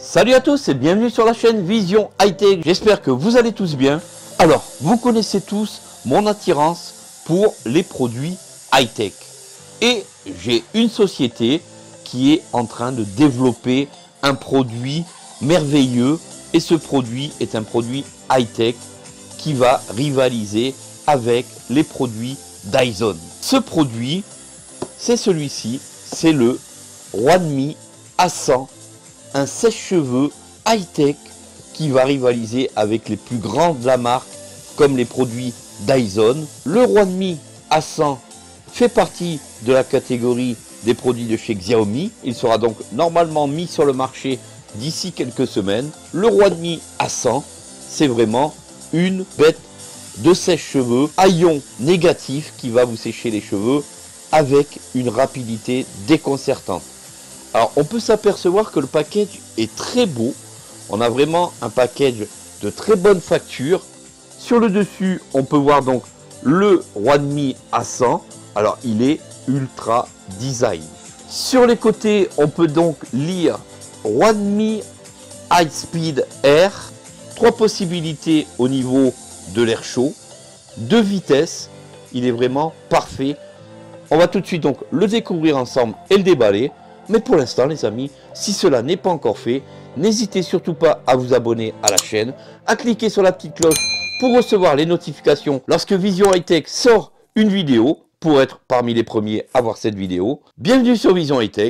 Salut à tous et bienvenue sur la chaîne Vision High-Tech. J'espère que vous allez tous bien. Alors, vous connaissez tous mon attirance pour les produits high-tech. Et j'ai une société qui est en train de développer un produit merveilleux. Et ce produit est un produit high-tech qui va rivaliser avec les produits Dyson. Ce produit, c'est celui-ci, c'est le One-Me A100. Un sèche-cheveux high-tech qui va rivaliser avec les plus grands de la marque comme les produits Dyson. Le One-Me A100 fait partie de la catégorie des produits de chez Xiaomi. Il sera donc normalement mis sur le marché d'ici quelques semaines. Le One-Me A100, c'est vraiment une bête de sèche-cheveux à ion négatif qui va vous sécher les cheveux avec une rapidité déconcertante. Alors on peut s'apercevoir que le package est très beau. On a vraiment un package de très bonne facture. Sur le dessus, on peut voir donc le One-Me A100. Alors il est ultra design. Sur les côtés, on peut donc lire One-Me High Speed Air. 3 possibilités au niveau de l'air chaud. 2 vitesses. Il est vraiment parfait. On va tout de suite donc le découvrir ensemble et le déballer. Mais pour l'instant les amis, si cela n'est pas encore fait, n'hésitez surtout pas à vous abonner à la chaîne, à cliquer sur la petite cloche pour recevoir les notifications lorsque Vision High-Tech sort une vidéo, pour être parmi les premiers à voir cette vidéo. Bienvenue sur Vision High-Tech.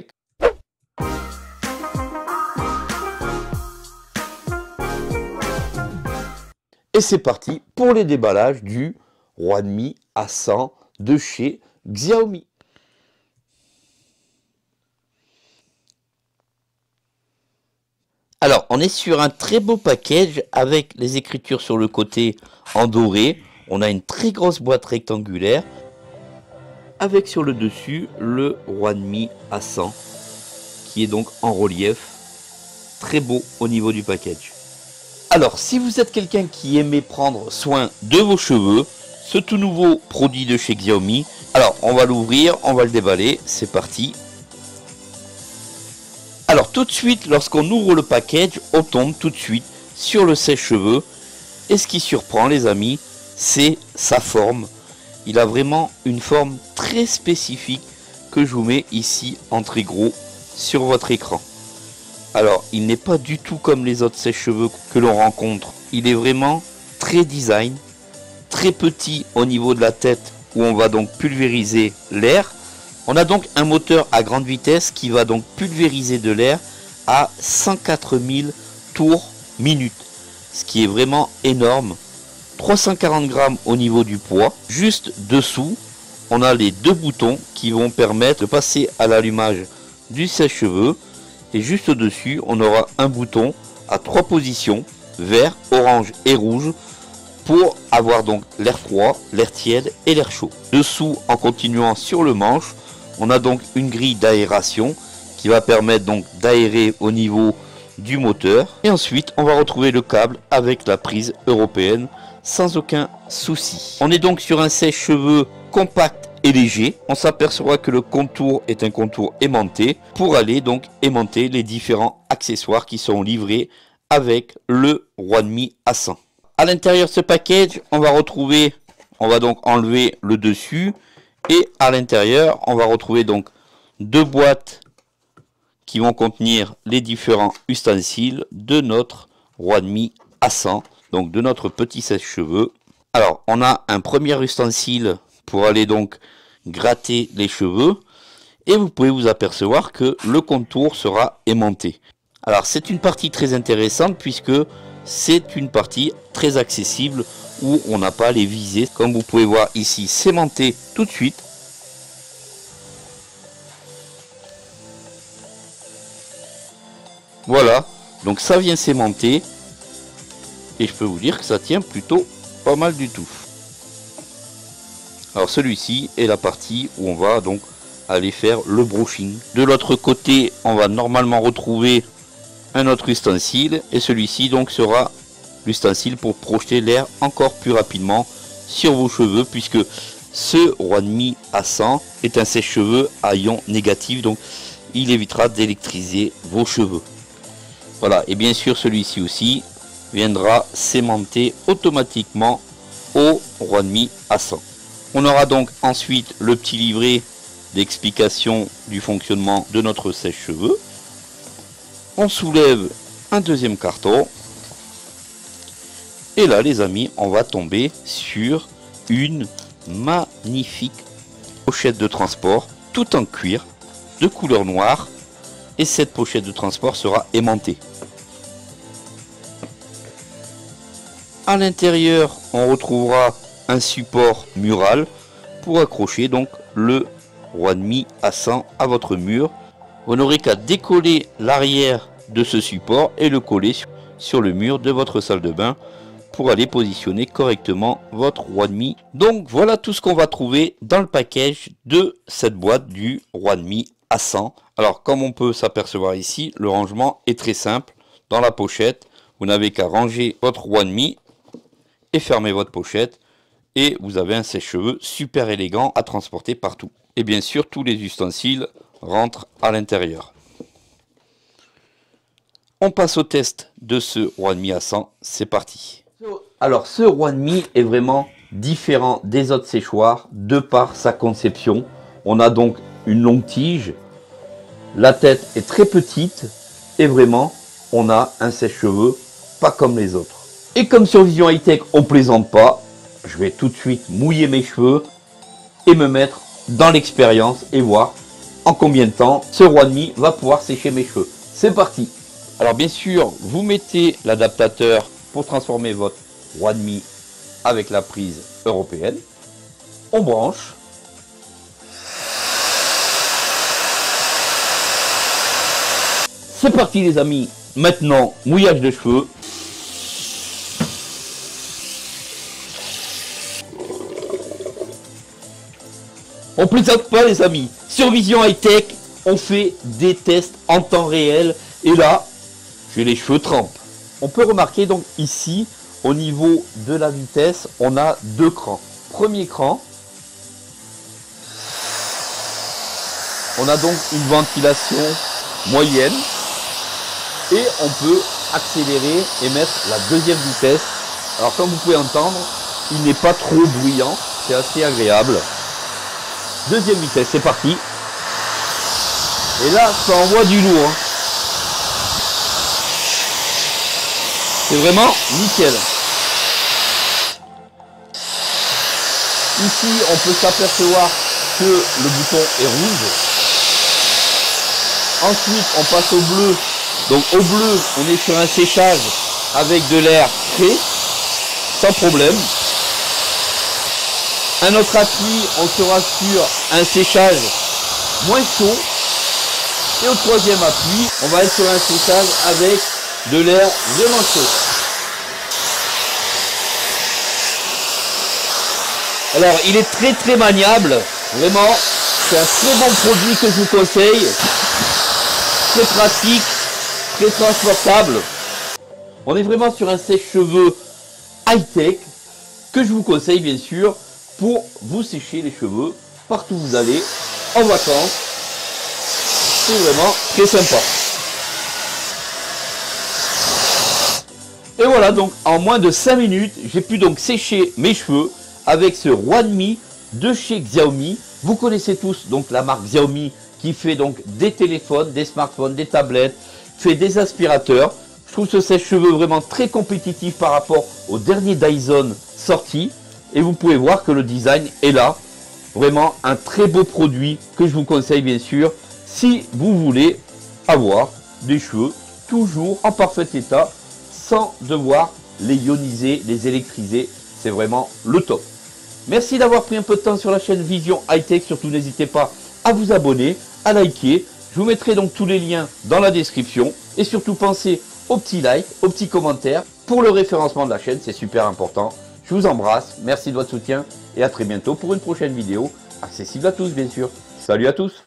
Et c'est parti pour les déballages du One-Me A100 de chez Xiaomi. Alors, on est sur un très beau package avec les écritures sur le côté en doré. On a une très grosse boîte rectangulaire avec sur le dessus le One-Me A100 qui est donc en relief. Très beau au niveau du package. Alors, si vous êtes quelqu'un qui aimait prendre soin de vos cheveux, ce tout nouveau produit de chez Xiaomi, alors on va l'ouvrir, on va le déballer, c'est parti. Alors tout de suite, lorsqu'on ouvre le package, on tombe tout de suite sur le sèche-cheveux. Et ce qui surprend les amis, c'est sa forme. Il a vraiment une forme très spécifique que je vous mets ici en très gros sur votre écran. Alors il n'est pas du tout comme les autres sèche-cheveux que l'on rencontre. Il est vraiment très design, très petit au niveau de la tête où on va donc pulvériser l'air. On a donc un moteur à grande vitesse qui va donc pulvériser de l'air à 104 000 tours minute. Ce qui est vraiment énorme. 340 grammes au niveau du poids. Juste dessous, on a les 2 boutons qui vont permettre de passer à l'allumage du sèche-cheveux. Et juste au-dessus, on aura un bouton à 3 positions, vert, orange et rouge, pour avoir donc l'air froid, l'air tiède et l'air chaud. Dessous, en continuant sur le manche, on a donc une grille d'aération qui va permettre donc d'aérer au niveau du moteur. Et ensuite, on va retrouver le câble avec la prise européenne sans aucun souci. On est donc sur un sèche-cheveux compact et léger. On s'apercevra que le contour est un contour aimanté pour aller donc aimanter les différents accessoires qui sont livrés avec le One-Me A100. À l'intérieur de ce package, on va donc enlever le dessus. Et à l'intérieur, on va retrouver donc 2 boîtes qui vont contenir les différents ustensiles de notre One-Me A100, donc de notre petit sèche-cheveux. Alors, on a un premier ustensile pour aller donc gratter les cheveux. Et vous pouvez vous apercevoir que le contour sera aimanté. Alors, c'est une partie très intéressante puisque c'est une partie très accessible où on n'a pas les visées. Comme vous pouvez voir ici, c'est aimanté tout de suite. Voilà, donc ça vient s'aimanter. Et je peux vous dire que ça tient plutôt pas mal du tout. Alors celui-ci est la partie où on va donc aller faire le brushing. De l'autre côté, on va normalement retrouver un autre ustensile. Et celui-ci donc sera l'ustensile pour projeter l'air encore plus rapidement sur vos cheveux, puisque ce One-Me A100 est un sèche-cheveux à ion négatif, donc il évitera d'électriser vos cheveux. Voilà, et bien sûr celui-ci aussi viendra s'aimanter automatiquement au Roidemi A100. On aura donc ensuite le petit livret d'explication du fonctionnement de notre sèche-cheveux. On soulève un deuxième carton. Et là les amis, on va tomber sur une magnifique pochette de transport, tout en cuir, de couleur noire. Et cette pochette de transport sera aimantée. À l'intérieur, on retrouvera un support mural pour accrocher donc le Roidemi A100 à votre mur. Vous n'aurez qu'à décoller l'arrière de ce support et le coller sur le mur de votre salle de bain pour aller positionner correctement votre Roidemi. Donc voilà tout ce qu'on va trouver dans le package de cette boîte du Roidemi A100. Alors comme on peut s'apercevoir ici, le rangement est très simple. Dans la pochette, vous n'avez qu'à ranger votre Roidemi et fermer votre pochette. Et vous avez un sèche-cheveux super élégant à transporter partout. Et bien sûr, tous les ustensiles rentrent à l'intérieur. On passe au test de ce Roidemi A100. C'est parti. Alors ce Roidemi est vraiment différent des autres séchoirs de par sa conception. On a donc une longue tige. La tête est très petite. Et vraiment, on a un sèche-cheveux pas comme les autres. Et comme sur Vision Hightech, on plaisante pas. Je vais tout de suite mouiller mes cheveux et me mettre dans l'expérience et voir en combien de temps ce Roidemi va pouvoir sécher mes cheveux. C'est parti. Alors bien sûr, vous mettez l'adaptateur pour transformer votre Roidemi avec la prise européenne. On branche. C'est parti les amis. Maintenant, mouillage de cheveux. On plaisante pas les amis. Sur Vision Hightech, on fait des tests en temps réel. Et là, j'ai les cheveux trempes. On peut remarquer donc ici, au niveau de la vitesse, on a deux crans. Premier cran. On a donc une ventilation moyenne. Et on peut accélérer et mettre la deuxième vitesse. Alors comme vous pouvez entendre, il n'est pas trop bruyant. C'est assez agréable. Deuxième vitesse, c'est parti. Et là, ça envoie du lourd. C'est vraiment nickel. Ici, on peut s'apercevoir que le bouton est rouge. Ensuite, on passe au bleu. Donc au bleu, on est sur un séchage avec de l'air frais, sans problème. Un autre appui, on sera sur un séchage moins chaud. Et au troisième appui, on va être sur un séchage avec de l'air vraiment chaud. Alors, il est très maniable. Vraiment, c'est un très bon produit que je vous conseille. Très pratique, très transportable. On est vraiment sur un sèche-cheveux high-tech que je vous conseille bien sûr pour vous sécher les cheveux partout où vous allez en vacances. C'est vraiment très sympa. Et voilà, donc en moins de 5 minutes, j'ai pu donc sécher mes cheveux avec ce Roidemi de chez Xiaomi. Vous connaissez tous donc la marque Xiaomi qui fait donc des téléphones, des smartphones, des tablettes, fait des aspirateurs. Je trouve ce sèche-cheveux vraiment très compétitif par rapport au dernier Dyson sorti. Et vous pouvez voir que le design est là. Vraiment un très beau produit que je vous conseille bien sûr si vous voulez avoir des cheveux toujours en parfait état sans devoir les ioniser, les électriser. C'est vraiment le top. Merci d'avoir pris un peu de temps sur la chaîne Vision Hightech. Surtout n'hésitez pas à vous abonner, à liker. Je vous mettrai donc tous les liens dans la description. Et surtout pensez au petit like, au petit commentaire pour le référencement de la chaîne. C'est super important. Je vous embrasse, merci de votre soutien et à très bientôt pour une prochaine vidéo accessible à tous bien sûr. Salut à tous!